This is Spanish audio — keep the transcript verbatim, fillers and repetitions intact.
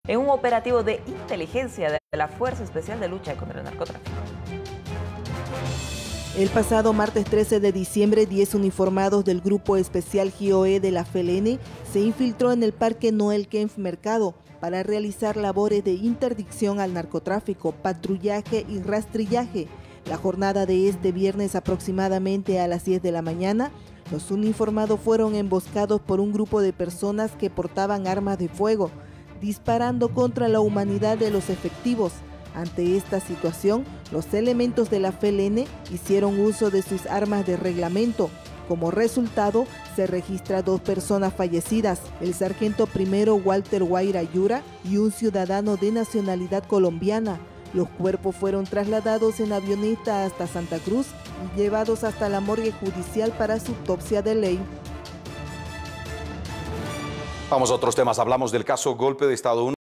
en un operativo de inteligencia de la Fuerza Especial de Lucha contra el Narcotráfico. El pasado martes trece de diciembre, diez uniformados del Grupo Especial G O E de la F E L N se infiltró en el Parque Noel Kempf Mercado para realizar labores de interdicción al narcotráfico, patrullaje y rastrillaje. La jornada de este viernes, aproximadamente a las diez de la mañana, los uniformados fueron emboscados por un grupo de personas que portaban armas de fuego, disparando contra la humanidad de los efectivos. Ante esta situación, los elementos de la F E L N hicieron uso de sus armas de reglamento. Como resultado, se registra dos personas fallecidas, el sargento primero Walter Guaira Yura y un ciudadano de nacionalidad colombiana. Los cuerpos fueron trasladados en avioneta hasta Santa Cruz y llevados hasta la morgue judicial para su autopsia de ley. Vamos a otros temas. Hablamos del caso golpe de Estado.